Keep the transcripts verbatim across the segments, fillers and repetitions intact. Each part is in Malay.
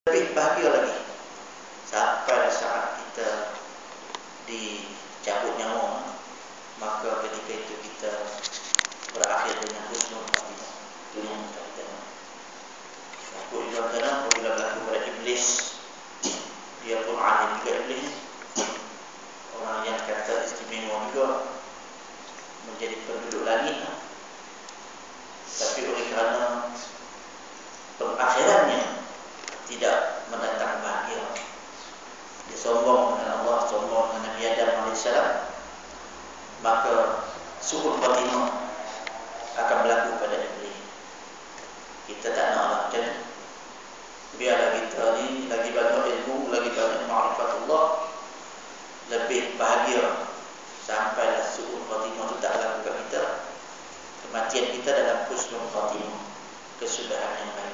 lebih bahagia lagi sampai saat kita dicabut nyawa, maka ketika itu kita berakhir dengan husnul khatimah. Itu yang kita nak. Takut juga kerana apabila berlaku pada iblis, dia pun alim juga iblis, orang yang kata istimewa juga, menjadi penduduk langit, tapi oleh kerana pengakhirannya tidak mendatang bahagia, dia sombong dengan Allah, sombong dengan Nabi Adam alaihissalam, maka su'ul khatimah akan berlaku pada iblis. Kita tak nak lah macam tu. Biarlah kita ni lagi banyak ilmu, lagi banyak ma'rifatullah, lebih bahagia sampailah su'ul khatimah itu tak berlaku kat kita. Kematian kita dalam husnul khatimah, kesudahan yang baik.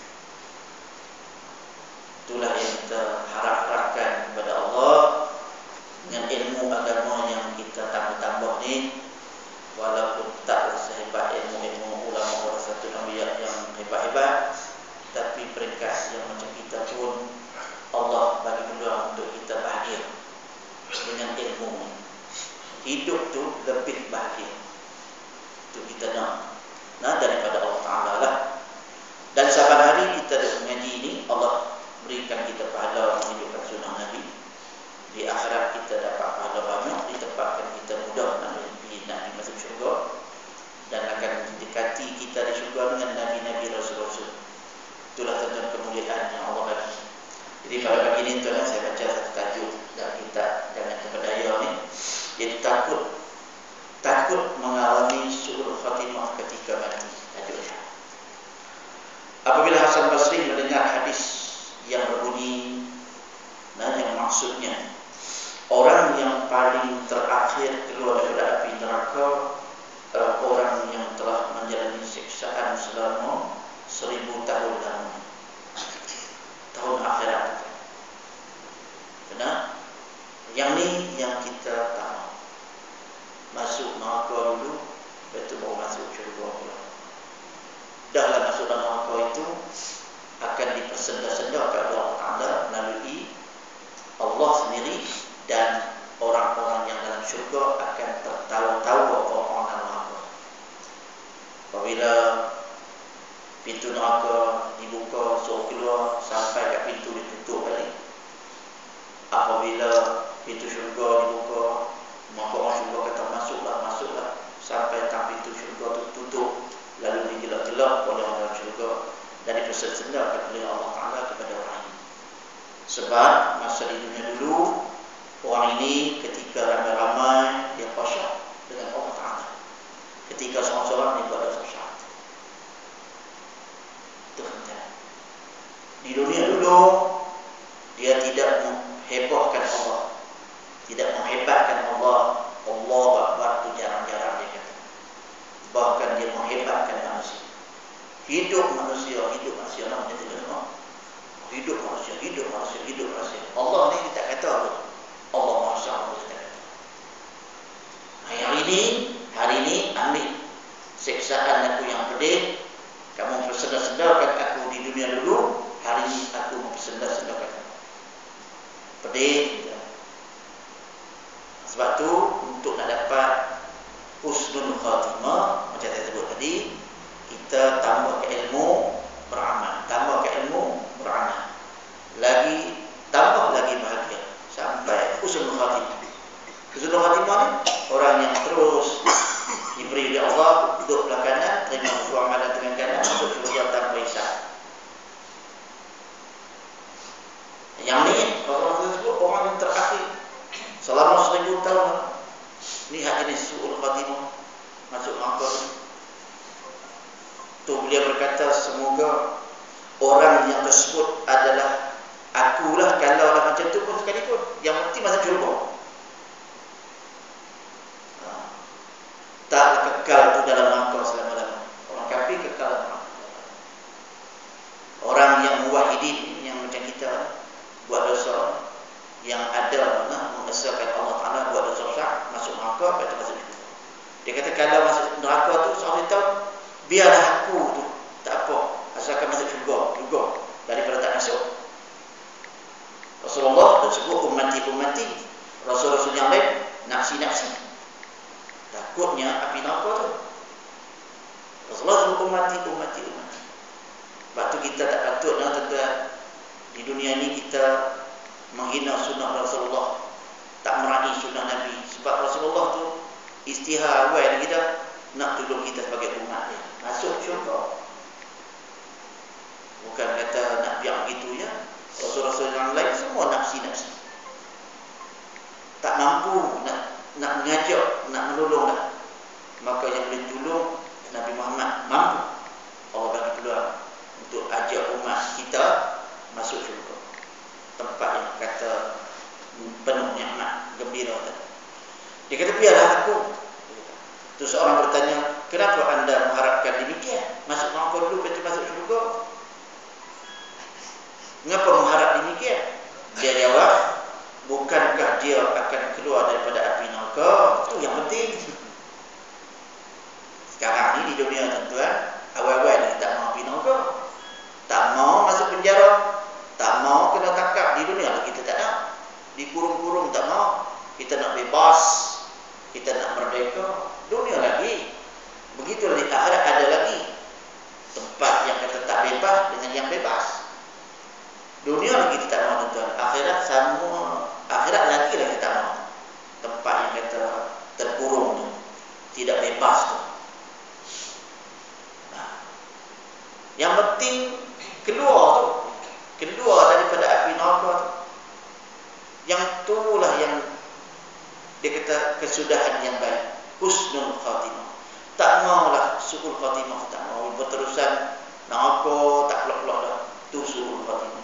Itulah yang kita harap-harapkan kepada Allah dengan ilmu agama yang kita tambah-tambah ni. Walaupun taklah sehebat ilmu-ilmu ulama warasatul anbiya yang hebat-hebat, tapi peringkat yang macam kita pun Allah bagi peluang untuk kita bahagia dengan ilmu. Hidup tu lebih bahagia, itu kita nak. Nah, daripada Allah Ta'ala lah. Dan saban hari kita ada mengaji ini, Allah berikan kita pahala menghidupkan sunnah Nabi. Di akhirat kita dapat pahala banyak, ditempatkan kita mudah nak pergi nak masuk syurga, dan akan mendekati kita di syurga dengan Nabi-Nabi Rasul-Rasul. Itulah tuan-tuan kemuliaan yang Allah bagi. Jadi pada pagi ini tuan, saya baca satu tajuk dalam kitab Jangan Terpedaya ni, iaitu takut takut mengalami su'ul khatimah ketika mati. Tajuknya, apabila Hasan Basri mendengar hadis yang berbunyi, nah, yang maksudnya orang yang paling terakhir keluar daripada api neraka adalah orang yang telah menjalani siksaan selama seribu tahun lamanya, tahun akhirat. Benar? Yang ni yang kita tak mahu. Masuk neraka dulu, lepas tu baru masuk syurga pula. Dahlah masuk dalam neraka itu akan dipersenda-senda kepada Allah Ta'ala melalui Allah sendiri, dan orang-orang yang dalam syurga akan tertawa-tawa orang dalam neraka. Apabila pintu neraka dibuka, suruh keluar, sampai kat pintu ditutup balik. Apabila pintu syurga dibuka, maka orang syurga kata masuklah, masuklah, sampai tak pintu syurga itu tutup, lalu digelap-gelap oleh orang dalam syurga dan dipersenda-sendakan oleh Allah Ta'ala kepada orang ini. Sebab masa di dunia dulu, orang ini ketika ramai-ramai dia khusyuk dengan Allah Ta'ala. Ketika seorang-seorang dia buat dosa syirik. Itu penting. Di dunia dulu dia tidak menghebohkan Allah, tidak menghebatkan Allah. Allah Akbar itu jarang-jarang dia kata. Bahkan dia menghebatkan manusia. Hidup manusia, hidup manusia lah macam tu semua. Hidup manusia, hidup manusia, hidup manusia. Allah ni dia tak kata apa. Allah Masya Allah dia tak kata. Hari ini, hari ini ambil siksaan aku yang pedih. Kamu persenda-sendakan aku di dunia dulu. Hari ini aku mempersenda-sendakan kamu. Pedih. Sebab tu untuk nak dapat husnul khatimah, macam saya sebut tadi, kita tambah ke ilmu, beramal, tambah ke ilmu, beramal, lagi tambah lagi bahagia sampai husnul khatimah. Husnul khatimah ni orang yang terus diberi oleh Allah duduk belah kanan, terima usul amalan dengan kanan, masuk syurga tanpa hisab. Yang ni orang tersebut orang yang terakhir selama seribu tahun. Ni hak jenis su'ul khatimah, masuk neraka ni. Tu beliau berkata, semoga orang yang tersebut adalah akulah, kalau lah macam tu pun sekalipun, yang penting masuk syurga. Ha. Tak kekal tu dalam neraka selama-lamanya. Orang kafir kekal dalam neraka. Orang yang muwahhidin, yang macam kita buat dosa, yang ada mana mengesahkan Allah Ta'ala, buat dosa besar, masuk neraka, lepas tu masuk syurga. Dia kata kalau masuk neraka tu seorang tahu, biarlah aku tu tak apa, asalkan masuk syurga juga, daripada tak masuk sebut ummati-ummati. Rasul-rasul yang lain nafsi-nafsi. Takutnya api neraka tu. Rasulullah sebut ummati-ummati ummati. Sebab tu kita tak patut nak tuan-tuan di dunia ni kita menghina sunnah Rasulullah, tak meraih sunnah Nabi. Sebab Rasulullah tu istihar awal kita nak tolong kita sebagai umat dia masuk syurga. Bukan kata nak biar begitu ya. Rasul-rasul yang lain semua nafsi-nafsi. Tak mampu nak nak mengajak, nak menolong dah. Maka yang boleh tolong Nabi Muhammad mampu. Allah bagi peluang untuk ajak umat kita masuk syurga. Tempat yang kata penuh nikmat, gembira tadi. Dia kata biarlah aku. Terus seorang bertanya, kenapa anda mengharapkan demikian? Masuk neraka dulu, lepas masuk syurga. Mengapa mengharap demikian? Dia jawab, bukankah dia akan keluar daripada api neraka? Itu yang penting. Sekarang ni di dunia tuan-tuan, awal-awal dia tak mau api neraka, tak mau masuk penjara, tak mau kena tangkap. Di dunia kita tak nak, dikurung-kurung tak mau. Kita nak bebas, kita nak merdeka. Dunia lagi. Begitu di akhirat ada lagi tempat yang kata tak bebas dengan yang bebas. Dunia lagi kita tak mau tuan. Akhirat semua, akhirat lagi lah kita mau. Tempat yang kata terkurung tu, tidak bebas tu. Nah, yang penting keluar tu, keluar daripada api neraka tu. Yang itulah yang dia kata kesudahan yang baik, husnul khatimah. Tak maulah su'ul khatimah, tak mau berterusan neraka tak kelak-kelak dah. Itu su'ul khatimah.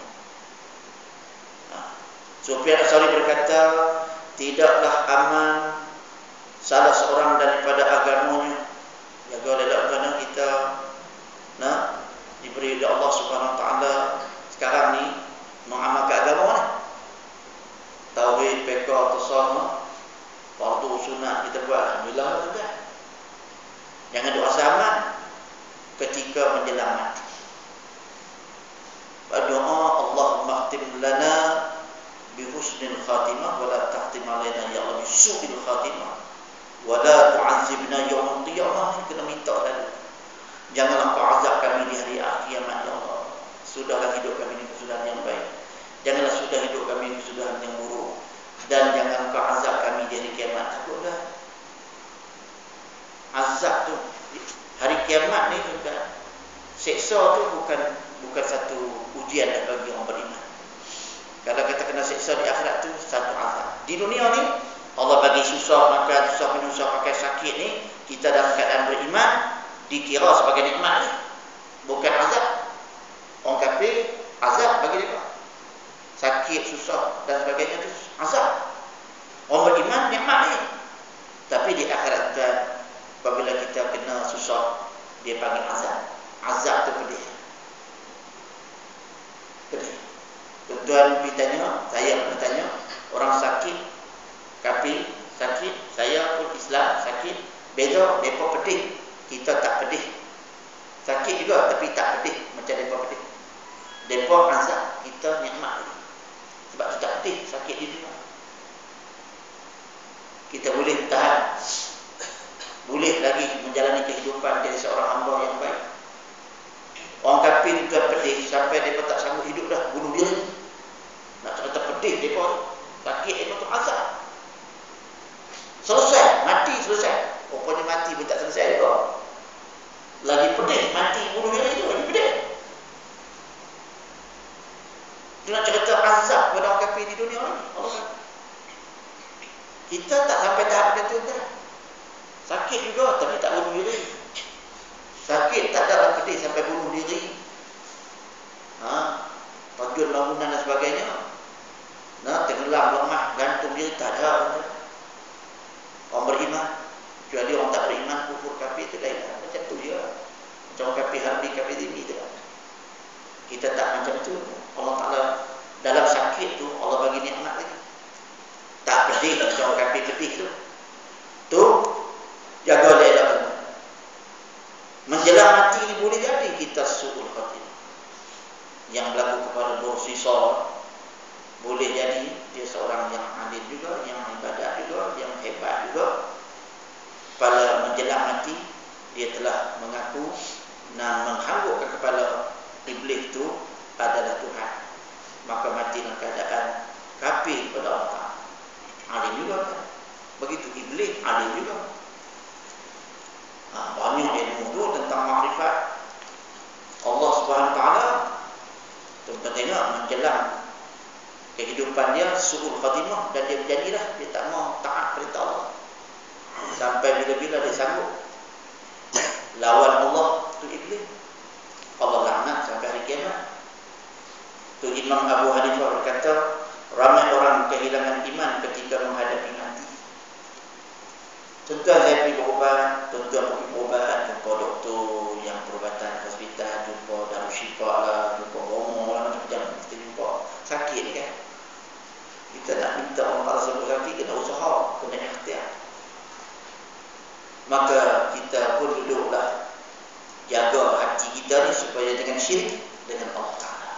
Sufyan As-Tsauri berkata, tidaklah aman salah seorang daripada agamanya. Jaga oleh agama kita, nah, diberi oleh Allah Subhanahu Wa Taala sekarang ni mengamalkan agama ni. Tauhid, fiqh, tasawuf, fardu, sunat kita buat, alhamdulillah juga. Jangan doa zaman ketika menjelang mati. Berdoa, Allahumma khtim lana bi husnil khatimah wa la tahtim alaina ya Allah bi su'il khatimah wa la tu'azzibna yaumil qiyamah. Kita minta lalu, janganlah kau azab kami di hari kiamat ya Allah. Sudahlah hidup kami ini kesudahan yang baik, janganlah sudah hidup kami ini kesudahan yang buruk, dan jangan kau azab kami di hari kiamat. Takutlah azab tu hari kiamat ni juga. Seksa tu bukan bukan satu ujian bagi orang beriman. Kalau kita kena seksa di akhirat tu satu azab. Di dunia ni Allah bagi susah makan, susah minum, susah pakai, sakit ni, kita dalam keadaan beriman dikira sebagai nikmat ni, bukan azab. Orang kafir azab bagi dia, sakit, susah dan sebagainya tu azab. Orang beriman nikmat ni. Tapi di akhirat tu apabila kita kena susah, dia panggil azab. Azab tu pedih. Pedih. Tuan-tuan pergi tanya, saya pernah tanya, orang sakit, kafir sakit, saya pun Islam sakit, beza, mereka pedih, kita tak pedih. Sakit juga tapi tak pedih macam mereka pedih. Mereka azab, kita nikmat. Sebab kita tak pedih, sakit di dunia. Kita boleh tahan, boleh lagi menjalani kehidupan jadi seorang hamba yang baik. Orang kafir itu pedih sampai mereka tak sanggup hidup dah, bunuh diri. Nak kata pedih mereka, sakit mereka tu azab. Selesai, mati selesai. Rupanya mati pun tak selesai juga. Lagi pedih, mati bunuh diri itu lagi pedih. Dia nak cerita azab kepada orang kafir di dunia ni. Allah. Kita tak sampai tahap macam tu dah. Sakit juga tapi tak bunuh diri. Sakit tak ada pedih sampai bunuh diri. Ha, terjun bangunan dan sebagainya. Nah, tenggelam lemah, gantung diri, tak ada. Orang beriman, kecuali orang tak beriman, kufur kafir itu lain. Macam tu dia. Macam orang kafir harbi, kafir zimmi tu. Kita tak macam tu. Allah Ta'ala dalam sakit tu Allah bagi nikmat lagi. Tak pedih macam orang kafir pedih tu. Tu jaga elok. Menjelang mati ni boleh jadi kita su'ul khatimah. Yang berlaku kepada Nur Sisal, Boleh jadi dia seorang yang alim juga, yang ibadat juga, yang hebat juga. Pada menjelang mati, dia telah mengaku dan menghanggukkan kepala iblis itu adalah Tuhan. Maka mati dalam keadaan kafir kepada Allah. Alim juga kan. Begitu iblis alim juga. Ha, banyak ilmu tu tentang makrifat Allah Subhanahu Wa Taala. Tuan-tuan tengok menjelang kehidupan dia suul khatimah dan dia berjanjilah dia tak mau taat perintah Allah. Sampai bila-bila dia sanggup lawan Allah tu iblis. Allah laknat sampai hari kiamat. Tu Imam Abu Hanifah berkata, ramai orang kehilangan iman ketika menghadapi mati. Tuan-tuan saya pergi berubat, tuan-tuan pergi berubat, jumpa doktor yang perubatan hospital, jumpa Darushifa lah, jumpa Romo lah, macam-macam kita jumpa. Sakit kan? Kita nak minta orang Allah sembuh sakit, kena usaha, kena ikhtiar. Maka kita pun duduklah jaga hati kita ni supaya jangan syirik dengan Allah Ta'ala.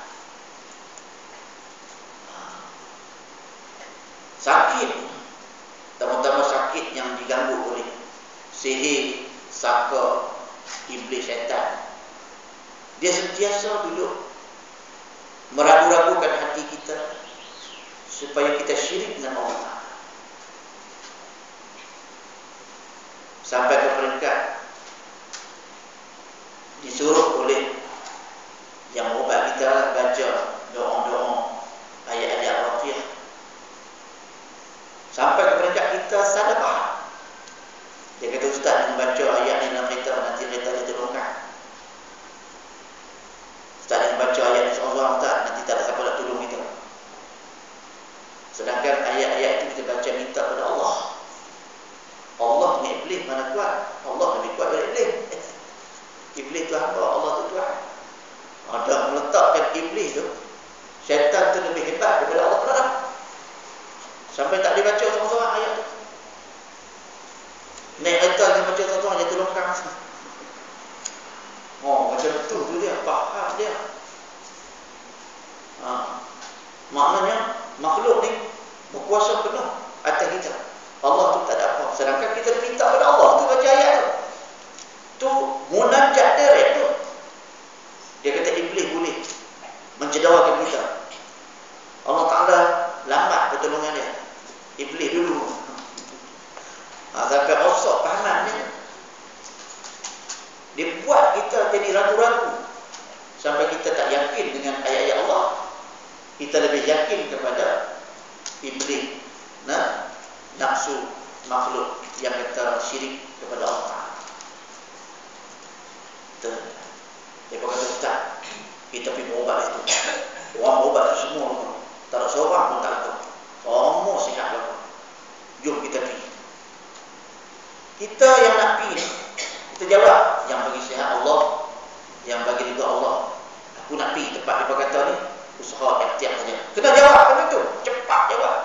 Sakit, terutama sakit yang diganggu oleh sihir, saka, iblis, syaitan. Dia sentiasa duduk meragu-ragukan hati kita supaya kita syirik dengan Allah Ta'ala. Sampai ke peringkat disuruh oleh yang ubat kita baca doa-doa, ayat-ayat rafiah. Sampai ke peringkat kita sadar faham. Dia kata, ustaz yang membaca ayat ni dalam kereta, nanti kereta dia tolongkan. Ustaz yang membaca ayat ni seorang-seorang, ustaz, nanti tak ada siapa nak tolong kita. Sedangkan ayat-ayat itu kita baca minta pada Allah. Allah ni iblis mana kuat? Allah lebih kuat dari iblis. Iblis tu hamba, Allah tu Tuhan. Ada meletakkan iblis tu, syaitan tu lebih hebat daripada Allah Ta'ala. Sampai tak dibaca seorang-seorang ayat tu. Naik kereta dia baca seorang-seorang, dia tolongkan. Oh, macam tu tu dia, faham dia. Ha. Maknanya makhluk ni berkuasa penuh atas kita. Allah tu tak ada apa. Sedangkan kita minta pada Allah tu baca ayat tu. Tu munajat direct tu. Dia kata iblis boleh mencederakan kita. Allah Ta'ala lambat pertolongan dia. Iblis dulu. Ha, sampai rosak pahaman dia. Dia buat kita jadi ragu-ragu. Sampai kita tak yakin dengan ayat-ayat Allah. Kita lebih yakin kepada iblis. Nah, nafsu makhluk yang kita syirik kepada Allah Ta'ala. Dia kata, ustaz, kita pergi berubat itu. Orang berubat itu semua. Tak ada seorang pun tak tahu. Semua sihat lah. Jom kita pergi. Kita yang nak pergi, kita jawab, yang bagi sihat Allah, yang bagi juga Allah. Aku nak pergi tempat dia kata ni, usaha ikhtiar saja. Kena jawab macam tu. Cepat jawab.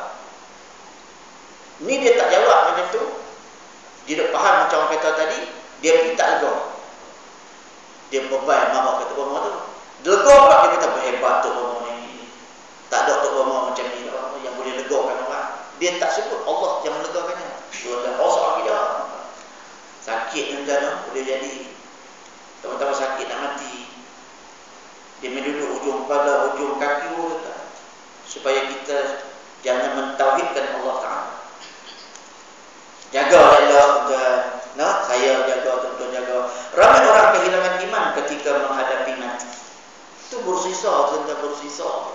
Ni dia tak jawab macam tu. Dia tak faham macam orang kata tadi. Dia pergi tak lega. Dia berbay marah kata Bomo tu. Dia lega pula, dia kata berhebat tu Bomo ni. Tak ada tu Bomo macam ni yang boleh legakan orang. Dia tak sebut Allah yang melegakannya. Dia dah rosak dia. Sakit macam boleh jadi. Teman-teman sakit nak mati. Dia menduduk ujung kepala, ujung kaki pun tak. Supaya kita jangan mentauhidkan Allah Ta'ala. Jaga elok tuan. Nah, saya jaga, tuan-tuan jaga. Ramai orang kehilangan iman ketika menghadapi mati. Itu bersisa, tuan-tuan bersisa.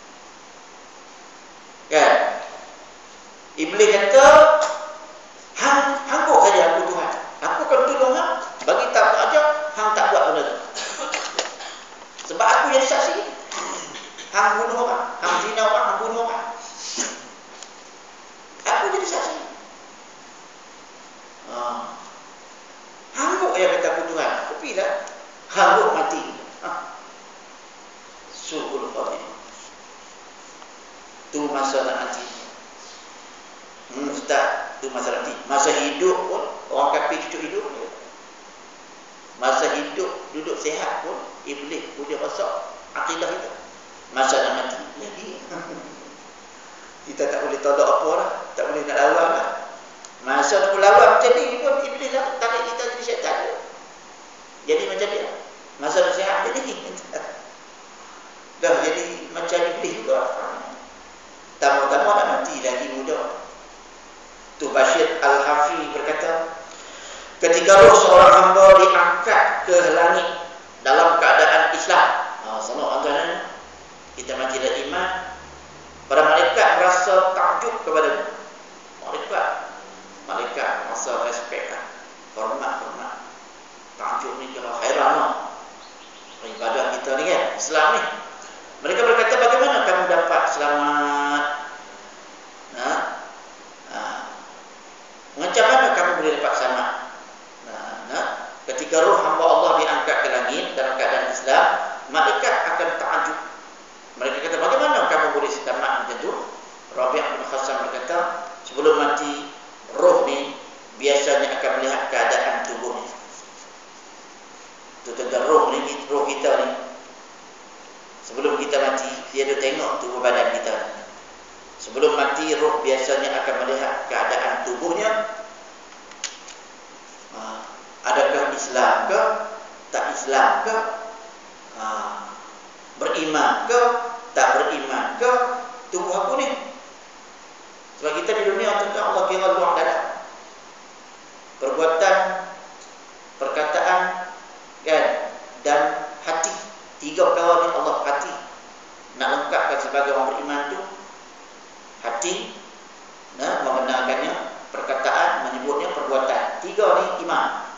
Kan? Iblis kata, hang hangguk saja aku Tuhan. Aku akan tolong hang. Bagi tak aja, hang tak buat benda tu. Sebab aku yang saksi. Hang bunuh orang, hang zina orang, hang bunuh orang. Aku jadi saksi. Ha. Hangguk ya kata aku Tuhan. Aku pilih hangguk mati. Ha. Suhul khatimah. Tu masa nak mati. Hmm, ustaz, tu masa nanti. Masa hidup pun orang kafir cucuk hidup. Masa hidup duduk sehat pun iblis boleh rosak akidah kita. Masa nak mati lagi. tolak apa lah, tak boleh nak lawan lah. Masa nak lawan macam ni pun Iblis lah tarik kita jadi syaitan. Jadi macam dia. Masa nak sihat jadi dah jadi macam Iblis juga. Tamu-tamu nak mati lagi muda. Tu Bashir Al-Hafi berkata, ketika roh seorang hamba diangkat ke langit dalam keadaan Islam, ha, sama antara kita mati dalam iman, para malaikat merasa takjub kepada malaikat. Malaikat merasa respect lah, hormat, hormat. Takjub ni kalau hairan lah. Ibadah kita ni kan, Islam ni. Mereka berkata, bagaimana kamu dapat selamat? Nah, nah. Macam mana kamu boleh dapat selamat? Nah, nah. Ketika roh hamba Allah diangkat ke langit dalam keadaan Islam, malaikat akan takjub. Mereka kata, bagaimana kamu boleh selamat macam tu? Rabi' bin Khasam berkata, sebelum mati, roh ni biasanya akan melihat keadaan tubuh ni. Itu tentang roh ni, roh kita ni. Sebelum kita mati, dia ada tengok tubuh badan kita. Sebelum mati, roh biasanya akan melihat keadaan tubuhnya. Ha, adakah Islam ke? Tak Islam ke? Ha, beriman ke? Tak beriman ke? Tubuh aku ni. Sebab kita di dunia tentang Allah kira luang dada. Perbuatan, perkataan, kan, dan hati. Tiga perkara ni Allah hati. Nak lengkapkan sebagai orang beriman tu, hati, nah, membenarkannya, perkataan, menyebutnya, perbuatan. Tiga ni iman.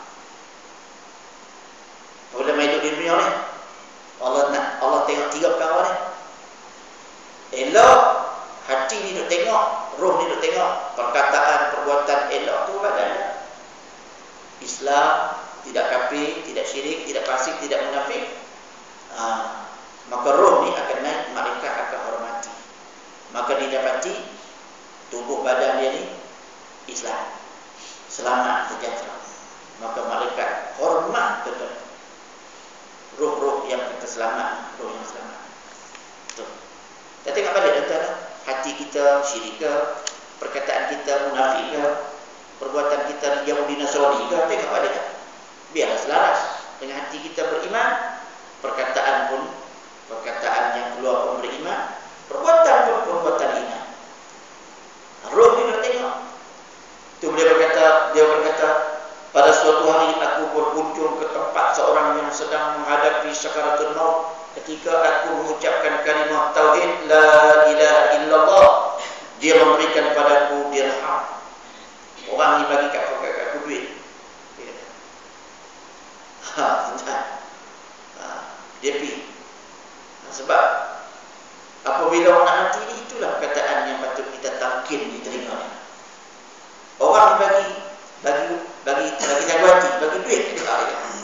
Problem hidup di dunia ni, Allah nak Allah tengok tiga perkara ni. Elok hati ni duk tengok, roh ni duk tengok, perkataan, perbuatan elok tu badan. Islam, tidak kafir, tidak syirik, tidak fasik, tidak munafik. Ha, maka roh ni akan naik, malaikat akan hormati. Maka didapati tubuh badan dia ni Islam, selamat, sejahtera. Maka malaikat hormat kepada roh-roh yang kita selamat, roh yang selamat. Betul. Kita tengok balik antara hati kita syirik ke, perkataan kita munafik ke, perbuatan kita Yahudi Nasrani ke, tengok balik. Biarlah selaras dengan hati kita beriman, perkataan pun perkataan yang keluar pun beriman, perbuatan pun perbuatan iman. Roh dia tengok. Tu dia berkata, dia berkata, pada suatu hari aku berkunjung ke tempat seorang yang sedang menghadapi sakaratul maut. Ketika aku mengucapkan kalimah tauhid la ilaha illallah, dia memberikan padaku dirham. Orang ni bagi kat kat aku duit. Dia kata, ha, sudah. Ha, dia pergi. Ha, sebab apabila orang nak mati ni, itulah perkataan yang patut kita talqin diterima. Orang bagi bagi bagi bagi jaga hati, bagi duit kita.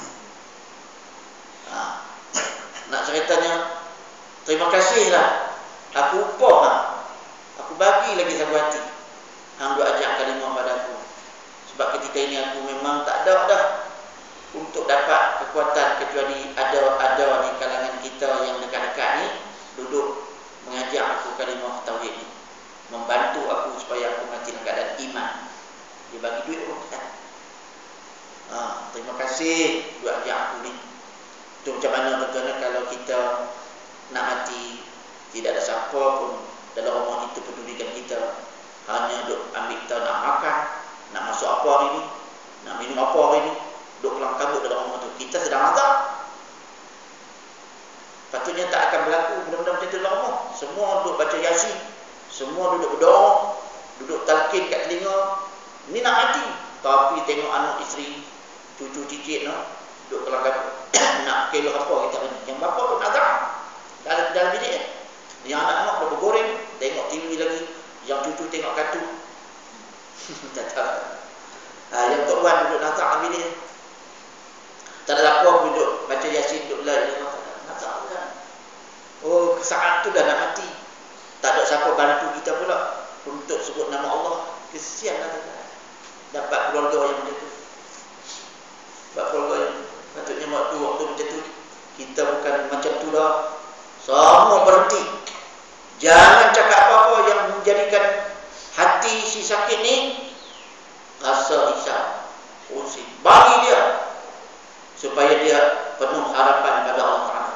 Ha, nak ceritanya, terima kasihlah, aku upah, ha. Aku bagi lagi jaga hati. Hang duk ajak kalimah padaku. Sebab ketika ini aku memang tak ada dah untuk dapat kekuatan, kecuali ada ada di kalangan kita yang dekat-dekat ni duduk mengajak aku kalimah tauhid ni, membantu aku supaya aku mati dalam keadaan iman. Dia bagi duit pun tak. Ha, terima kasih duk ajak aku ni. Itu macam mana tuan-tuan, kalau kita nak mati, tidak ada siapa pun dalam rumah itu pedulikan kita. Hanya duk ambil kita nak makan, nak masuk apa hari ni, nak minum apa hari ni, duk kelang kabut dalam rumah tu. Kita sedang azab. Patutnya tak akan berlaku benda-benda macam tu dalam rumah. Semua duduk baca Yasin, semua duduk berdoa, duduk talqin kat telinga. Ni nak mati, tapi tengok anak isteri, cucu cicit no, duduk kelang kabut. Nak kelo apa kita ni? Yang bapa pun azab dalam dalam bilik. Yang anak-anak dah bergoreng, tengok T V lagi. Yang cucu tengok kartun. Tak tahu. Ha, yang Tok Wan duduk nazak ambil dia. Tak ada apa duduk baca Yasin, duduk lain. Nazak kan. Oh, saat tu dah nak mati. Tak ada siapa bantu kita pula untuk sebut nama Allah. Kesianlah kita. Dapat keluarga yang macam tu. Dapat keluarga yang patutnya waktu waktu macam tu. Kita bukan macam tu dah. Semua berhenti. Jangan cakap apa-apa yang menjadikan si sakit ni rasa risau, pusing, bagi dia supaya dia penuh harapan pada Allah Ta'ala.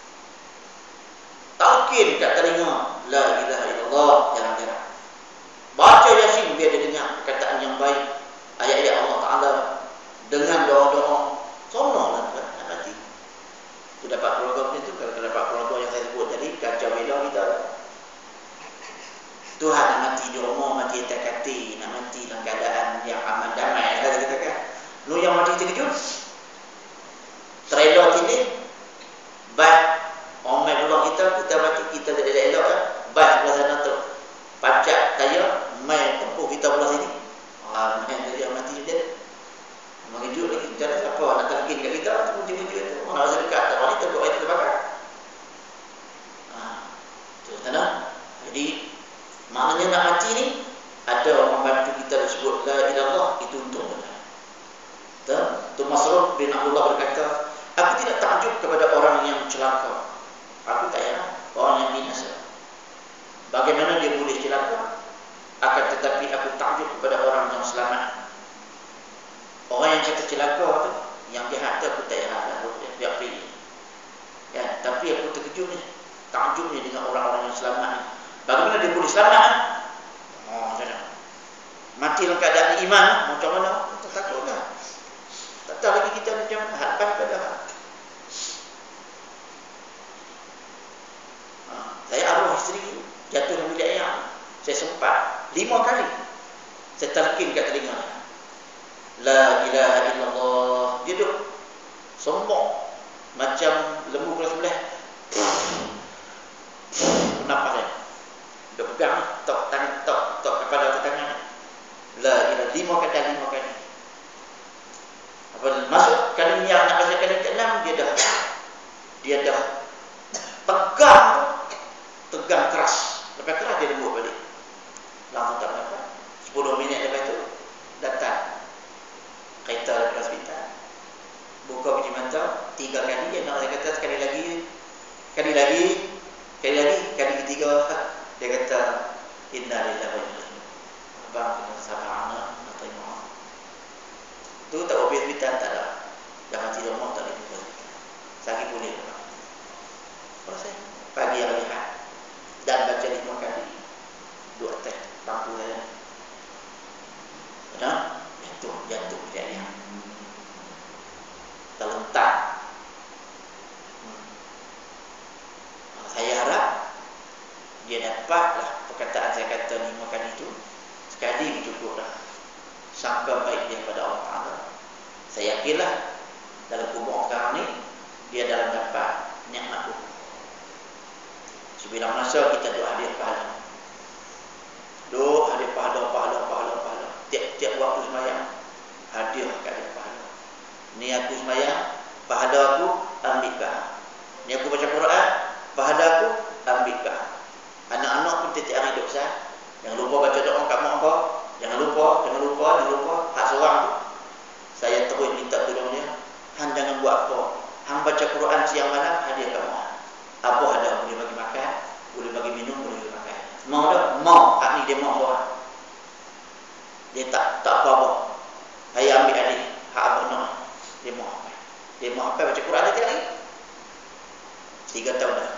Talqin kat telinga, la ilaha illallah, jarang-jarang. Baca Yasin biar dia dengar perkataan yang baik, ayat-ayat Allah Ta'ala dengan doa-doa. Sonolah tuan, nak mati. Itu dapat keluarga macam tu. Kalau dapat keluarga yang saya sebut tadi, kacau bela kita. Tuhan nak mati di rumah, mati atas katil, nak mati dalam keadaan yang aman damai. Kata kita kan, lu yang mati terkejut, trailer tilik, bat orang main peluang kita, kita mati, kita tak ada elok kan, bat belah sana tu pacak tayar, main tempuh kita belah sini. Ah, main tadi yang mati dia mengejut lagi. Kita ada siapa nak terkin kat kita, tu kunci-kunci tu orang rasa dekat, tak wanita buat itu terbakar. Ah, tu tanda. Jadi maknanya nak mati ni, ada orang bantu kita disebut la ilaha illallah, itu untung benar. Tu Masruf bin Abdullah berkata, aku tidak takjub kepada orang yang celaka. Aku tak heran orang yang binasa. Bagaimana dia boleh celaka? Akan tetapi aku takjub kepada orang yang selamat. Orang yang kata celaka tu, yang jahat tu aku tak heran lah, dia pilih. Ya, tapi aku terkejut ni, takjub ni dengan orang-orang yang selamat ni. Bagaimana dia boleh selamat? Oh, jangan. Mati dalam keadaan iman, macam mana? Tak takutlah. Tak tahu lagi kita macam mana hadapan pada hal. Ha, saya arwah isteri jatuh dalam bilik ayam. Saya sempat lima kali saya talqin kat telinga. La ilaha illallah. Dia duduk sombong macam lembu kelas sebelah. Kenapa saya? Dia pegang tok tangan tok tok kepada tangan. La ilaha lima kali lima kali. Apabila masuk kali yang nak baca kali keenam, dia dah dia dah tegang tegang keras. Lepas keras dia lembut balik. Langsung tak dapat. sepuluh minit lepas tu datang kereta dari hospital. Buka biji mata tiga kali, dia nak kata sekali lagi, sekali lagi, sekali lagi, kali ketiga dia kata inna lillahi wa inna ilaihi raji'un. Abang kena sabar anak, nak terima. Tu tak boleh hospital, tak ada. Dah mati dah mau tak boleh hospital. Sakit boleh. Selesai. Pagi yang lihat dan baca lima kali. Dua teh lampu saya. Ada? Jatuh, jatuh dia. Terlentak. Hmm. Saya harap dia dapatlah perkataan saya kata lima kali itu. Sekali cukup dah. Sangka baik dia pada Allah Ta'ala. Saya yakinlah dalam kubur sekarang ni dia dalam dapat nikmat kubur. Sebilang masa kita doa hadir pahala. Doa hadir pahala, pahala, pahala, pahala. Tiap-tiap waktu sembahyang hadir kat dia pahala. Ni aku sembahyang, pahala aku ambil kah. Ni aku baca Quran, pahala aku ambil kah. Anak-anak pun tiap-tiap hari duduk sah. Jangan lupa baca doa kat mak apa. Jangan lupa, jangan lupa, jangan lupa. Hak seorang tu saya terus minta tolong dia. Hang jangan buat apa. Hang baca Quran siang malam, hadiah kat mak. Apa ada boleh bagi makan, boleh bagi minum, boleh bagi makan. Mau dah, mau. Hak ni dia mau seorang. Dia tak tak apa-apa. Saya ambil adik, hak abang nak. Dia mau apa? Dia mau apa baca Quran dia tiap hari? Tiga tahun dah.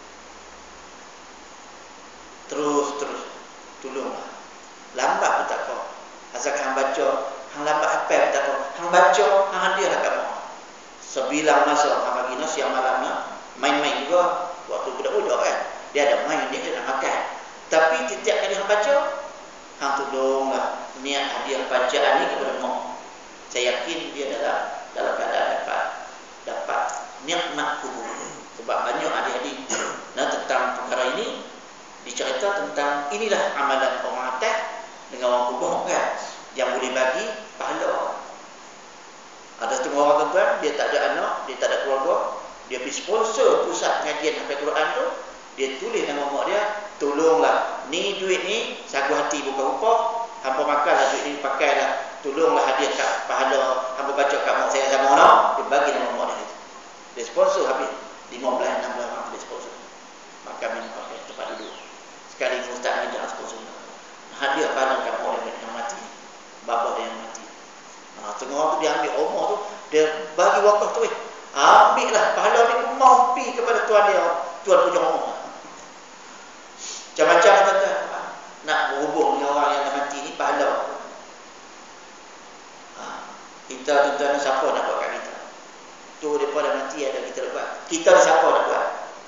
Terus terus tolonglah. Lambat pun tak apa. Asalkan hang baca, hang lambat apa pun tak apa. Hang baca, hang hadiahlah kat mak. Sebilang masa hang bagi nasi siang malamnya, main-main juga waktu budak-budak kan. Dia ada main, dia nak makan. Tapi setiap kali hang baca, hang tolonglah niat hadiah bacaan ni kepada mak. Saya yakin dia dalam dalam keadaan dapat dapat nikmat kubur. Sebab banyak adik-adik nah tentang perkara ini dicerita tentang inilah amalan orang atas dengan orang kubur kan, yang boleh bagi pahala. Ada setengah orang tuan, dia tak ada anak, dia tak ada keluarga, dia pergi sponsor pusat pengajian hafal Quran tu, dia tulis nama mak dia, tolonglah ni duit ni sagu hati bukan rupa, hampa makanlah duit ni pakailah, tolonglah hadiah kat pahala, hampa baca kat mak saya sama orang, dia bagi nama mak dia. Dia sponsor habis lima belas enam belas orang dia sponsor. Makan minum pakai tempat duduk. Sekali ustaz ni jangan sponsor. Hadiah pahala kat mak ambil lah pahala ni pun mau pergi kepada Tuhan dia, Tuhan punya rumah. Macam-macam tuan-tuan, nak berhubung dengan orang yang dah mati ni pahala. Ha, kita tuan-tuan, siapa nak buat kat kita? Tu mereka dah mati, ada kita nak buat. Kita siapa nak buat?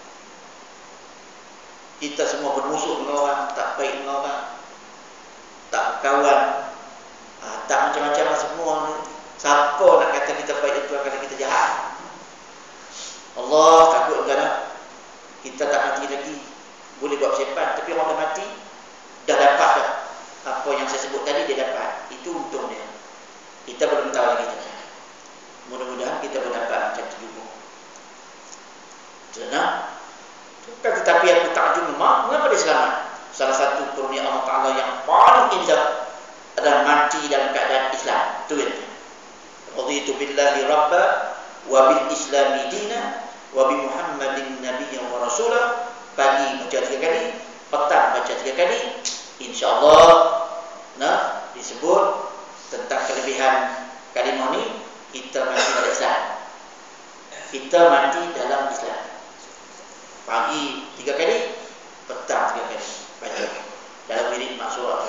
Kita semua bermusuh dengan orang, tak baik dengan orang, tak berkawan, ha, tak macam-macam lah semua ni. Siapa nak kata kita baik itu akan kita jahat? Allah takut kerana kita tak mati lagi, boleh buat persiapan. Tapi orang dah mati, dah dapat dah apa yang saya sebut tadi, dia dapat. Itu untung dia. Kita belum tahu lagi. Mudah-mudahan kita berdapat macam tu juga. Jangan. Bukan tetapi aku takjub memang, mengapa dia selamat? Salah satu kurnia Allah Ta'ala yang paling indah adalah mati dalam keadaan Islam. Itu dia. Raditu billahi rabba wa bil islami dina wa bi Muhammadin nabiyyan wa rasulah. Pagi baca tiga kali, petang baca tiga kali, insya-Allah nah disebut tentang kelebihan kalimah ni, kita mati dalam Islam. Kita mati dalam Islam. Pagi tiga kali, petang tiga kali baca dalam wirid maksura.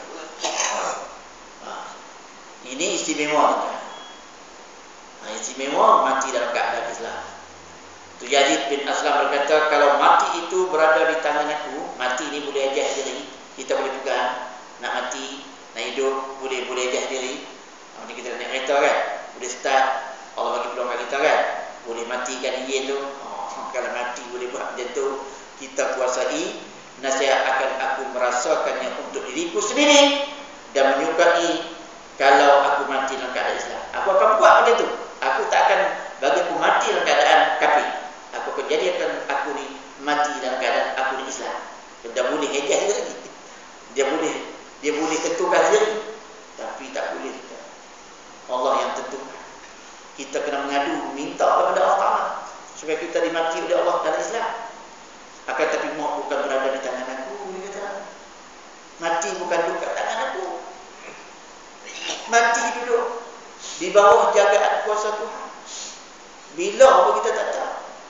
Ha. Ini istimewa tuan. Ha, istimewa mati dalam keadaan Islam. Tu Yazid bin Aslam berkata, kalau mati itu berada di tangan aku, mati ni boleh ajah diri, kita boleh pegang. Nak mati, nak hidup, boleh boleh ajah diri. Macam kita naik kereta kan, boleh start, Allah bagi peluang kat kita kan, boleh matikan enjin tu. Oh, kalau mati boleh buat macam tu, kita kuasai. Nasihat akan aku merasakannya untuk diriku sendiri dan menyukai kalau aku mati dalam keadaan Islam. Aku akan buat macam tu. Aku tak akan bagi aku mati dalam keadaan kafir. Aku akan jadikan aku ni mati dalam keadaan aku ni Islam. Dia boleh hejah dia lagi. Dia boleh dia boleh tentukan diri, tapi tak boleh kita. Allah yang tentukan. Kita kena mengadu, minta kepada Allah Taala supaya kita dimati oleh Allah dalam Islam. Akan tapi maut bukan berada di tangan aku, dia kata. Mati bukan duduk kat tangan aku. Mati duduk di bawah jagaan kuasa Tuhan. Bila apa kita tak tahu.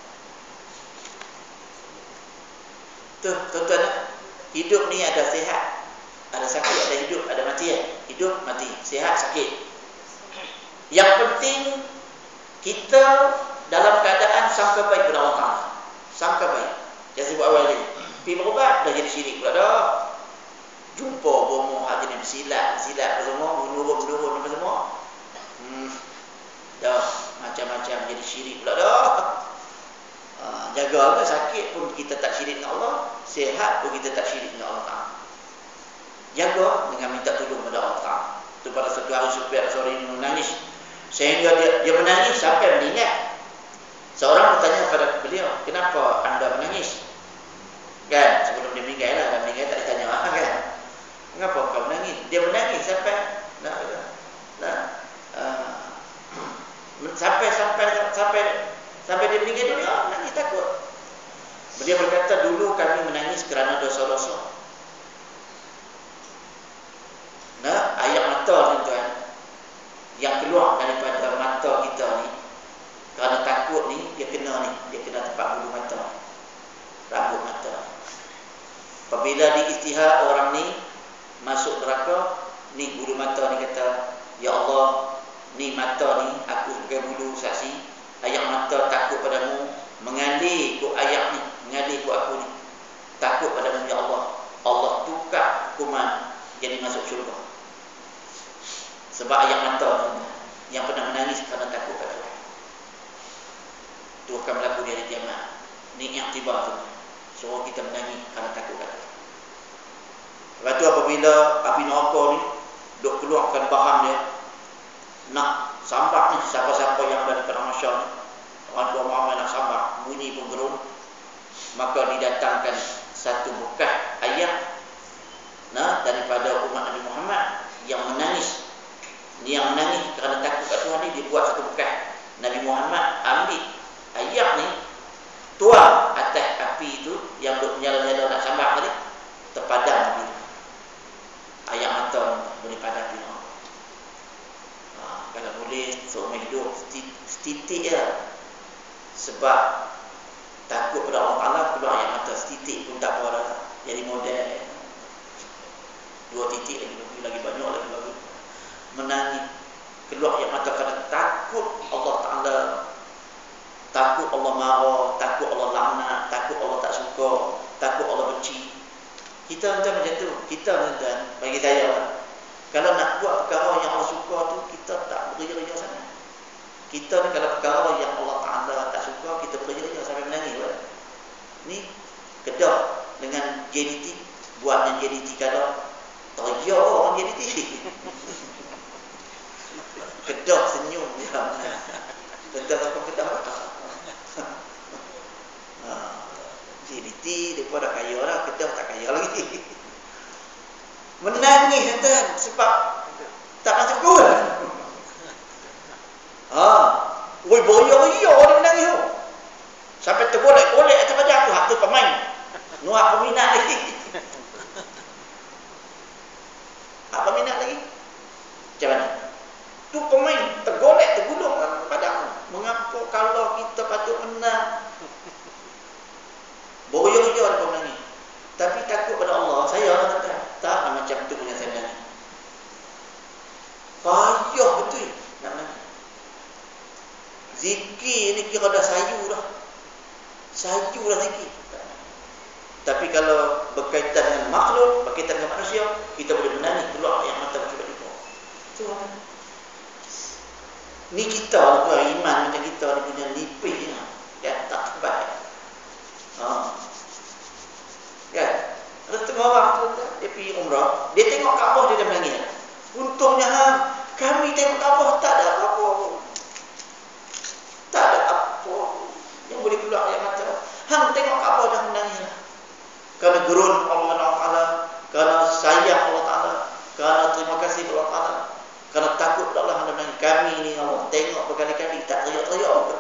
Tuh, tuan-tuan, hidup ni ada sihat, ada sakit, ada hidup, ada mati ya. Hidup, mati, sihat, sakit. Yang penting kita dalam keadaan sangka baik kepada Allah Taala. Sangka baik. Yang sebut awal ni, pergi berubat dah jadi syirik pula dah. Jumpa bomoh hati ni bersilat, bersilat apa semua, menurun-menurun apa semua. Hmm, dah macam-macam jadi syirik pula dah. Ha, jaga lah, sakit pun kita tak syirik dengan Allah, sihat pun kita tak syirik dengan Allah Ta'ala. Jaga dengan minta tolong kepada Allah Ta'ala. Itu pada satu hari Sufyan sore ini menangis, sehingga dia, dia menangis sampai meninggal. Seorang bertanya kepada beliau, kenapa anda menangis? Kan, sebelum dia meninggal lah, dan meninggal tak ditanya apa kan. Kenapa kau menangis? Dia menangis sampai nah, nah, uh, sampai sampai sampai sampai dia meninggal dunia, oh, menangis takut. Beliau berkata, dulu kami menangis kerana dosa-dosa. Nah, air mata tuan-tuan yang keluar daripada mata kita ni, kerana takut ni, dia kena ni, dia kena tempat bulu mata, rambut mata. Apabila diisytihar orang ni masuk neraka, ni bulu mata ni kata, ya Allah, ni mata ni aku sebagai bulu saksi, ayat mata takut padamu, mengalir ku ayat ni, mengalir ku aku ni, takut padamu ya Allah. Allah tukar hukuman jadi masuk syurga. Sebab ayat mata ni yang pernah menangis kerana takut pada Tuhan, itu akan berlaku di hari kiamat. Ni iktibar tu, suruh kita menangis kerana takut pada Tuhan. Lepas tu apabila api neraka ni duk keluarkan bahan dia, nak sambar ni, siapa-siapa yang ada di padang mahsyar ni, orang tua Muhammad nak sambar, bunyi pun gerung, maka didatangkan satu bekas ayat nah daripada umat Nabi Muhammad yang menangis. Ni yang menangis kerana takut kat Tuhan ni, dia buat satu bekas. Nabi Muhammad ambil ayat ni, tuang atas api itu yang duk menyala-nyala nak sambar tadi, terpadam api itu. Ayat mata boleh padam api. Ha, kalau boleh seumur hidup setitik ya. Sebab takut pada Allah Ta'ala, keluar air mata setitik pun tak apa dah. Jadi model dua titik lagi, lebih lagi banyak lagi bagus. Menangis, keluar air mata kerana takut Allah Ta'ala, takut Allah marah, takut Allah laknat, takut Allah tak suka, takut Allah benci. Kita tuan macam tu. Kita tuan bagi saya lah, kalau nak buat perkara yang Allah suka tu, kita tak bekerja-kerja sana. Kita ni kalau perkara yang Allah Ta'ala tak suka, kita bekerja-kerja sampai menangis lah. Ni kedah dengan J D T, buat yang J D T kalau teriak orang J D T. Kedah senyum dia. Kedah apa kedah? J D T depa dah kaya lah, Kedah tak kaya lagi. Menangis tuan sebab tak masuk gol. Ha, oi boyo-boyo dia menangis tu. Sampai tergolek-golek atas badan aku, hak tu pemain. Nuak peminat lagi. Hak peminat lagi. Macam mana? Tu pemain tergolek, tergulung badan. Mengapa kalau kita patut menang? Boyo-boyo dia menangis. Tapi takut pada Allah, saya kata tak macam tu punya saya menangis. Payah betul nak menangis. Zikir ni kira dah sayu dah. Sayu dah zikir. Tapi kalau berkaitan dengan makhluk, berkaitan dengan manusia, kita boleh menangis keluar yang mata bercuba juga. Itu apa? Ni kita tu iman macam kita ni punya nipis ya. Kan tak terbaik. Ha. Kan? Ada setengah orang tu dia pergi umrah, dia tengok Kaabah dia dah menangis. Untungnya ha, kami tengok Kaabah tak ada apa-apa. Tak ada apa yang boleh keluar air mata. Hang tengok Kaabah dah menangis. Kerana gerun Allah Ta'ala, kerana sayang Allah Ta'ala, kerana terima kasih Allah Ta'ala, kerana takut Allah Ta'ala menangis. Kami ni Allah tengok berkali-kali tak teriak-teriak pun.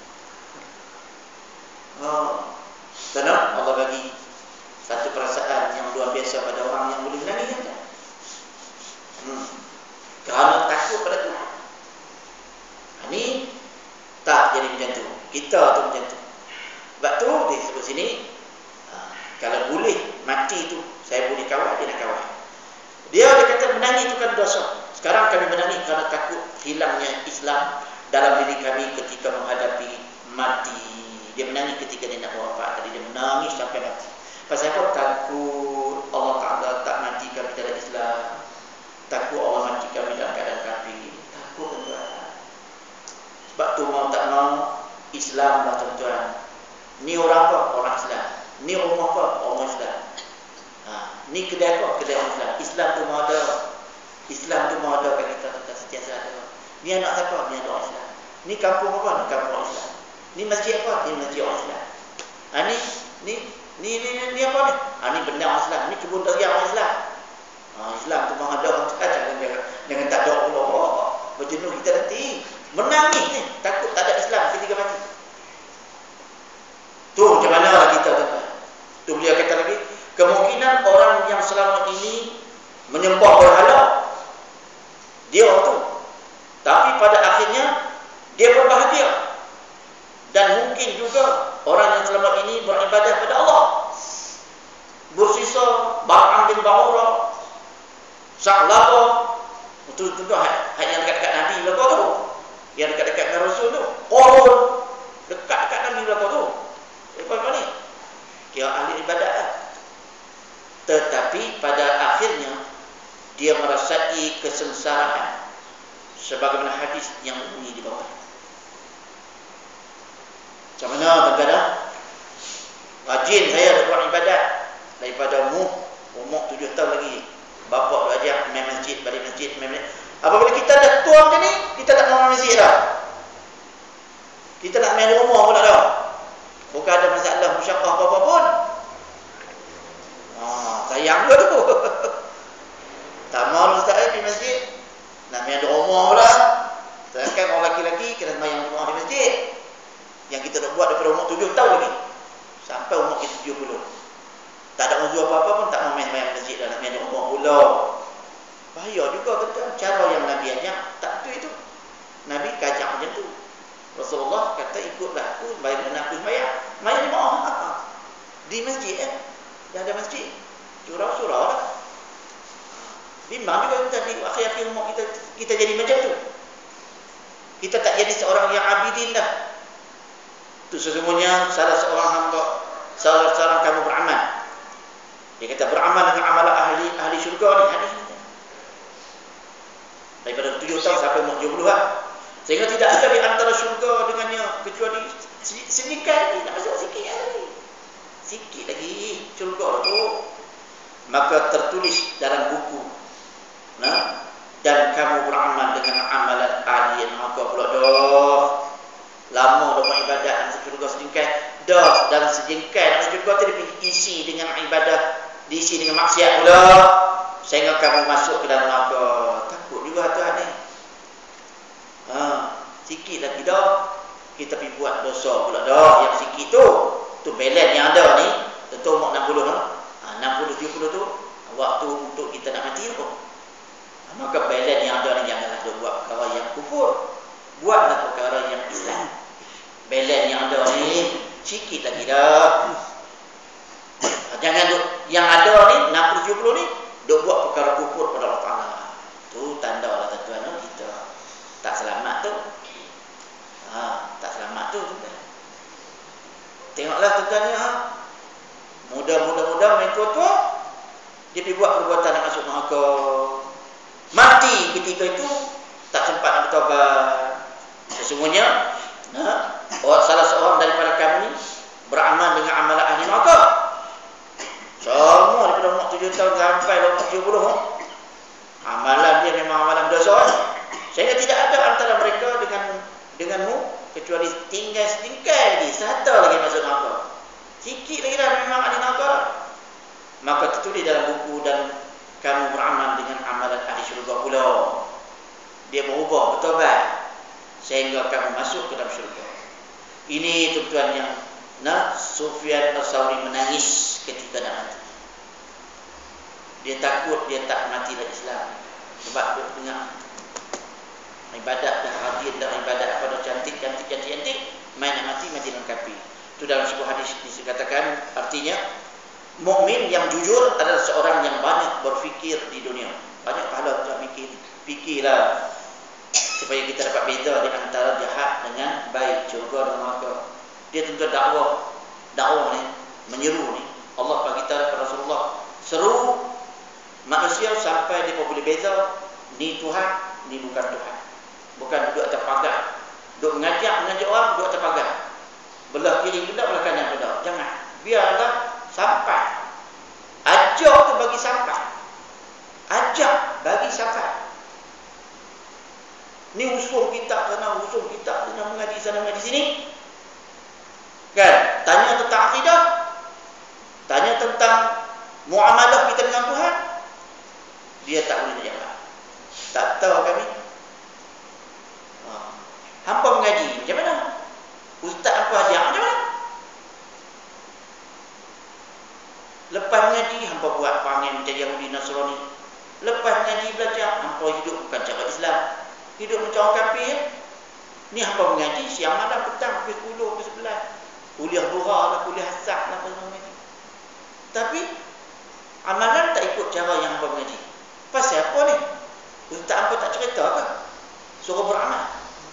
Ha. Kerana Allah bagi satu perasaan yang luar biasa pada orang yang boleh menangis kan? Hmm. Kerana takut pada Tuhan. Ini tak jadi macam tu. Kita tu macam tu. Sebab tu dia sebut sini, ha, kalau boleh mati tu saya boleh kawal, dia nak kawal. Dia dia kata menangis itu kan dosa. Sekarang kami menangis kerana takut hilangnya Islam dalam diri kami ketika menghadapi mati. Dia menangis ketika dia nak wafat. Tadi dia menangis sampai mati. Pasal apa? Takut Allah Ta'ala tak mati kami dalam Islam. Takut Allah mati kami dalam keadaan kafir. Takut tuan-tuan. Sebab tu mau tak mau Islam lah tuan-tuan. Ni orang apa? Orang Islam. Ni rumah apa? Orang Islam. Ha, ni kedai apa? Kedai orang Islam. Islam tu mau ada. Islam tu mau ada kat kita, kita sentiasa ada. Ni anak siapa? Ni anak orang Islam. Ni kampung apa? Ni kampung orang Islam. Ni masjid apa? Ni masjid orang Islam. Ha, ni ni Ni, ni, ni, ni apa ni? Ha, ni benda orang Islam. Ni kebun teriak orang Islam. Ha, Islam tu memang ada orang Islam. Jangan, jangan tak ada pula. Oh, berjenuh kita nanti. Menangis ni. Takut tak ada Islam ketika mati. Tu macam mana lah kita tuan-tuan. Tu beliau kata lagi. Kemungkinan orang yang selama ini menyembah berhala, dia orang tu. Tapi pada akhirnya, dia berbahagia. Dan mungkin juga orang yang selama ini beribadah pada Allah, bersisa Bal'am bin Ba'urah, Sa'labah, itu-itu hak yang dekat-dekat Nabi belakang tu, yang dekat-dekat dengan Rasul tu, Qurun, dekat-dekat Nabi belakang tu. Apa ni? Kira ahli ibadah lah. Tetapi pada akhirnya dia merasai kesengsaraan, sebagaimana hadis yang bunyi di bawah. Macam mana tuan-tuan? Rajin saya buat ibadat daripada umur umur tujuh tahun lagi. Bapa belajar main masjid, balik masjid, main masjid. Apabila kita dah tua macam ni, kita tak main masjid dah. Kita nak main di rumah pula dah. Bukan ada masalah musyaqqah apa-apa pun. Ah, sayang juga tu. Tak mahu ustaz di masjid, nak main di rumah pula. Sedangkan orang lelaki-lelaki kena sembahyang di rumah di masjid. Yang kita nak buat daripada umur tujuh tahun lagi sampai umur kita tujuh puluh. Tak ada uzur apa-apa pun tak mau main-main masjid dah, nak main umur pula. Bahaya juga kata cara yang Nabi ajak tak betul itu. Nabi kajak macam tu. Rasulullah kata ikutlah aku bayar dengan aku sembahyang. Sembahyang di mana? Di masjid eh. Dah ada masjid. Surau-surau lah. Bimbang juga kita di akhir-akhir umur kita kita jadi macam tu. Kita tak jadi seorang yang abidin dah. Itu sesungguhnya salah seorang hamba, salah seorang kamu beramal. Dia kata beramal dengan amalan ahli ahli syurga ni hadis ni. Daripada tujuh tahun sampai umur tujuh puluh lah. Sehingga tidak ada di antara syurga dengannya kecuali sedikit lagi, nak masuk sikit lagi. Sikit lagi syurga tu. Maka tertulis dalam buku. Nah, dan kamu beramal dengan amalan ahli neraka pula dah. Lama dah buat ibadat dalam syurga sedikit. Dah dalam sejengkal dalam syurga tu dia isi dengan ibadah, diisi dengan maksiat pula. Sehingga kamu masuk ke dalam neraka. Takut juga tu ni. Ha, sikit lagi dah kita pergi buat dosa pula dah. Yang sikit tu, tu balance yang ada ni, tentu umur enam puluh lah. Ha, enam puluh tujuh puluh tu waktu untuk kita nak mati tu. Ha, maka balance yang ada ni janganlah dia buat perkara yang kufur. Buatlah perkara yang Islam. Balance yang ada ni sikit lagi dah. Ha, jangan tu yang ada ni enam puluh tujuh puluh ni dia buat perkara kufur pada Allah Taala. Tu tanda lah tuan-tuan kita tak selamat tu. Ha, tak selamat tu juga. Tengoklah tuan-tuan ni ha. Muda-muda-muda mereka tu dia pergi buat perbuatan yang masuk neraka. Mati ketika itu tak sempat nak bertaubat. Sesungguhnya ha, orang salah seorang daripada kami beramal dengan amalan ahli neraka. Semua daripada umur tujuh tahun sampai umur tujuh puluh. Amalan dia memang amalan dosa. Sehingga tidak ada antara mereka dengan denganmu kecuali tinggal sedikit lagi, satu lagi masuk neraka. Sikit lagi dah memang ahli neraka. Maka tertulis dalam buku dan kamu beramal dengan amalan ahli syurga pula. Dia berubah, bertobat sehingga kamu masuk ke dalam syurga. Ini tuan-tuan yang nah, Sufyan As-Sawri menangis ketika nak mati. Dia takut dia tak mati dalam Islam. Sebab dia dengar ibadat dah rajin dah ibadat apa dah cantik cantik cantik cantik, main nak mati mati dalam kafir. Itu dalam sebuah hadis dikatakan artinya mukmin yang jujur adalah seorang yang banyak berfikir di dunia. Banyak pahala untuk fikir. Fikirlah supaya kita dapat beza di antara jahat dengan baik, syurga dan neraka. Dia tentu dakwah. Dakwah ni menyeru ni. Allah bagi tahu kepada Rasulullah, seru manusia sampai dia boleh beza ni Tuhan, ni bukan Tuhan. Bukan duduk atas pagar. Duduk mengajak mengajak orang duduk atas pagar. Belah kiri belah, belah kanan belah. Jangan. Biarlah sampai. Ajak tu bagi sampai. Ajak bagi sampai. Ni usul kitab sana, usul kitab sana, mengaji sana, mengaji sini. Kan? Tanya tentang akidah. Tanya tentang muamalah kita dengan Tuhan. Dia tak boleh jawab. Tak tahu kami. Ha. Hampa mengaji macam mana? Ustaz hampa ajar macam mana? Lepas mengaji hampa buat perangai macam Yahudi Nasrani. Lepas mengaji belajar hampa hidup bukan cara Islam. Hidup macam orang kafir. Ni hampa mengaji siang malam petang pukul sepuluh, pukul sebelas. Kuliah duha lah, kuliah asar lah mengaji. Tapi amalan tak ikut cara yang hampa mengaji. Pasal apa ni? Ustaz hampa tak cerita ke? Suruh beramal.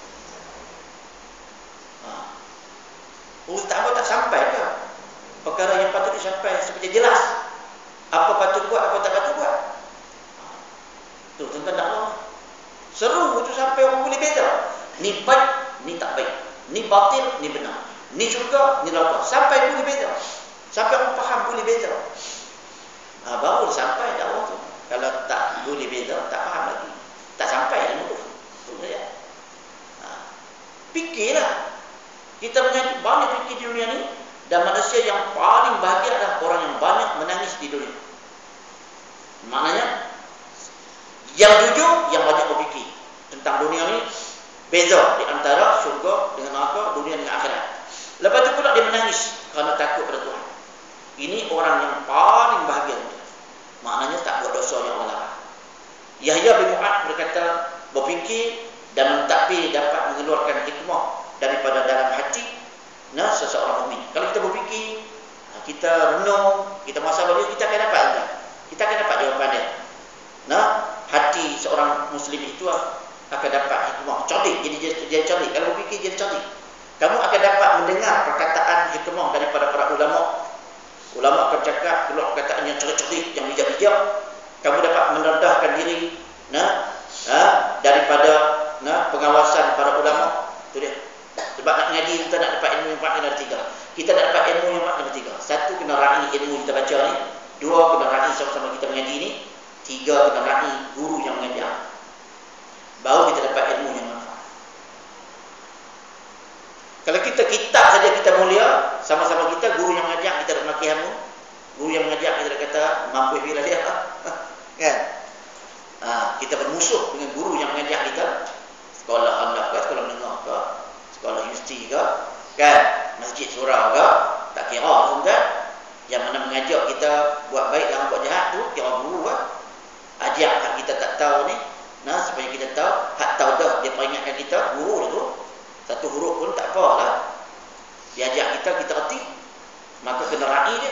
Ha. Ustaz hampa tak sampai ke? Perkara yang patut disampai seperti jelas. Apa patut buat, apa tak patut buat. Ha. Tu tentang dakwah. Seru itu sampai orang boleh beza. Ni baik, ni tak baik. Ni batil, ni benar. Ni syurga, ni neraka. Sampai boleh beza. Sampai orang faham boleh beza. Ha, baru sampai dakwah tu. Kalau tak boleh beza, tak faham lagi. Tak sampai ilmu tu. Tu saja. Ha. Fikirlah. Kita menjadi banyak fikir di dunia ni. Dan manusia yang paling bahagia adalah orang yang banyak menangis di dunia. Maknanya yang jujur, yang banyak berfikir tentang dunia ni, beza di antara syurga dengan neraka, dunia dengan akhirat. Lepas tu pula dia menangis kerana takut pada Tuhan. Ini orang yang paling bahagia. Maknanya tak buat dosa yang Allah larang. Yahya bin Mu'ad berkata, berfikir dan mentadbir dapat mengeluarkan hikmah dari nah seseorang mukmin. Kalau kita berfikir, kita renung, kita muhasabah diri, kita akan dapat juga. Kita akan dapat jawapan dia. Nah, hati seorang muslim itu akan dapat hikmah, cerdik, jadi dia, dia cerdik. Kalau berfikir jadi cerdik. Kamu akan dapat mendengar perkataan hikmah daripada para ulama. Ulama akan cakap keluar perkataan yang cerdik-cerdik, yang bijak-bijak. Kamu dapat merendahkan diri, nah, ha, daripada nah pengawasan para ulama. Itu dia. Sebab nak ngaji kita nak dapat ilmu yang empat, kena ada tiga. Kita nak dapat ilmu yang empat, kena ada tiga. Satu, kena raih ilmu kita baca ni. Dua, kena raih sama-sama kita mengaji ni. Tiga, kena raih guru yang mengajar. Baru kita dapat ilmu yang manfaat. Kalau kita kitab saja kita mulia, sama-sama kita guru yang mengajar kita nak maki hamu. Guru yang mengajar kita nak kata mampu bila dia. Kan? Ha, kita bermusuh dengan guru yang mengajar kita. Sekolah anda ke, sekolah menengah ke, sekolah universiti ke, kan, masjid surau ke, tak kira pun kan. Yang mana mengajak kita buat baik dan buat jahat tu kira guru kan. Ajak hak kita tak tahu ni, nah supaya kita tahu, hak tahu dah dia peringatkan kita, guru lah tu. Satu huruf pun tak apalah. Dia ajak kita, kita reti, maka kena raih dia.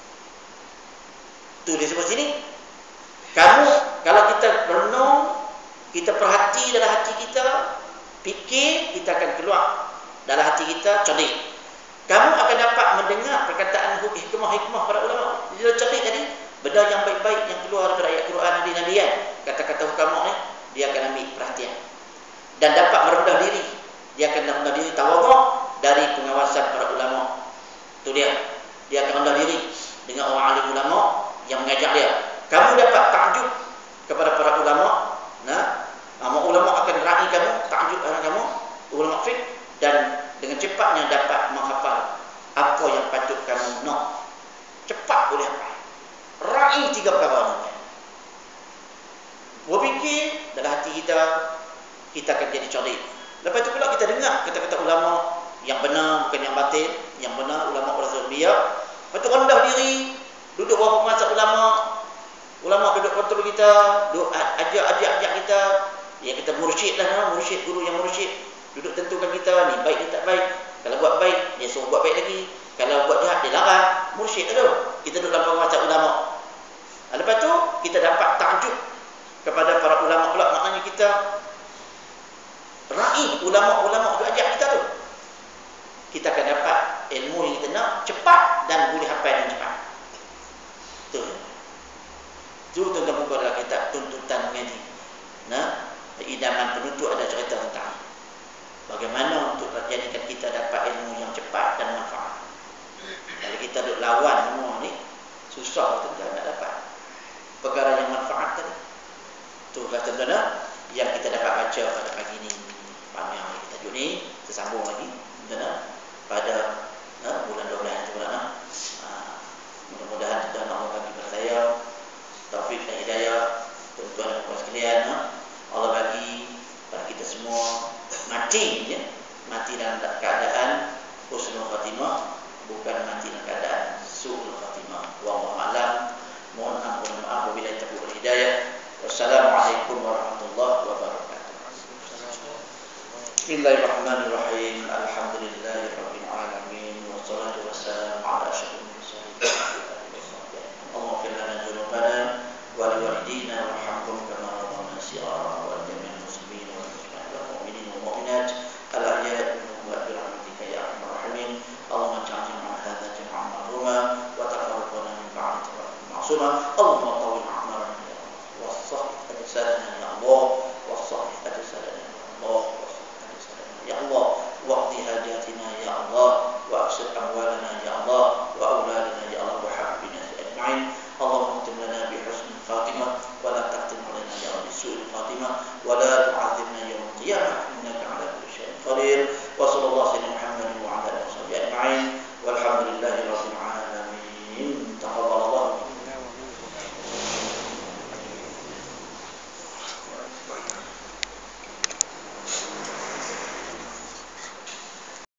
Tu dia sebut sini. Kamu kalau kita renung, kita perhati dalam hati kita, fikir, kita akan keluar dalam hati kita cerdik. Kamu akan dapat mendengar perkataan hikmah-hikmah para ulama. Dia cerdik tadi, benda yang baik-baik yang keluar daripada ayat Quran dan nabian, kata-kata hukama ni, dia akan ambil perhatian. Dan dapat merendah diri. Dia akan merendah diri tawaduk dari pengawasan para ulama. Itu dia. Dia akan rendah diri dengan orang alim ulama yang mengajar dia. Kamu dapat takjub kepada para ulama. Nah, nama ulama akan raih kamu, takjub dengan kamu, ulama fiqh, dan dengan cepatnya dapat menghafal apa yang patut kamu nak. Cepat boleh hafal. Raih tiga perkara ini. Berfikir dalam hati kita, kita akan jadi cerdik. Lepas itu pula kita dengar kata-kata ulama yang benar, bukan yang batil, yang benar ulama Rasul biar. Lepas itu rendah diri, duduk berapa masa ulama, ulama duduk kontrol kita, duduk ajak-ajak kita, ya kita mursyid lah, mursyid, guru yang mursyid, duduk tentukan kita ni baik ni tak baik. Kalau buat baik, dia suruh buat baik lagi. Kalau buat jahat, dia larang. Mursyid tu. Kita duduk dalam pengawasan ulama. Lepas tu kita dapat takjub kepada para ulama pula, maknanya kita raih ulama-ulama tu ajak kita tu. Kita akan dapat ilmu yang kita nak cepat dan boleh hafal dengan cepat. Tu. Tu tuan-tuan buku adalah kitab tuntutan mengaji. Nah, idaman penuntut ada cerita tentang bagaimana untuk menjadikan kita dapat ilmu yang cepat dan manfaat. Kalau kita duk lawan semua ni, susah tuan-tuan nak dapat perkara yang manfaat tadi. Tu lah tuan-tuan yang kita dapat baca pada pagi ni. Panjang lagi tajuk ni, kita sambung lagi tuan-tuan pada nah, bulan dua belas nanti bulan nah. Mudah-mudahan tuan-tuan Allah bagi kepada saya taufik dan hidayah, tuan-tuan dan puan sekalian. Allah bagi pada kita semua mati ya, mati dalam keadaan husnul khatimah, bukan mati dalam keadaan su'ul khatimah. Wallahu a'lam. Mohon ampun maaf bila taufiq wal hidayah. Wassalamualaikum warahmatullahi wabarakatuh. Bismillahirrahmanirrahim. Alhamdulillahirabbil alamin wassalatu wassalamu ala asyrofil mursalin. Allahumma fir lana dzunubana wa liwalidina warhamhum kama rabbana shighara wa jami'al muslimin wal muslimat wal mu'minin wal mu'minat al ahya'i minhum wa bi rahmatika ya arhamar rahimin. Allahumma ja'alna hadza jam'an marhuma wa tafarraqna min ba'di tafarruqin ma'suma. Allahumma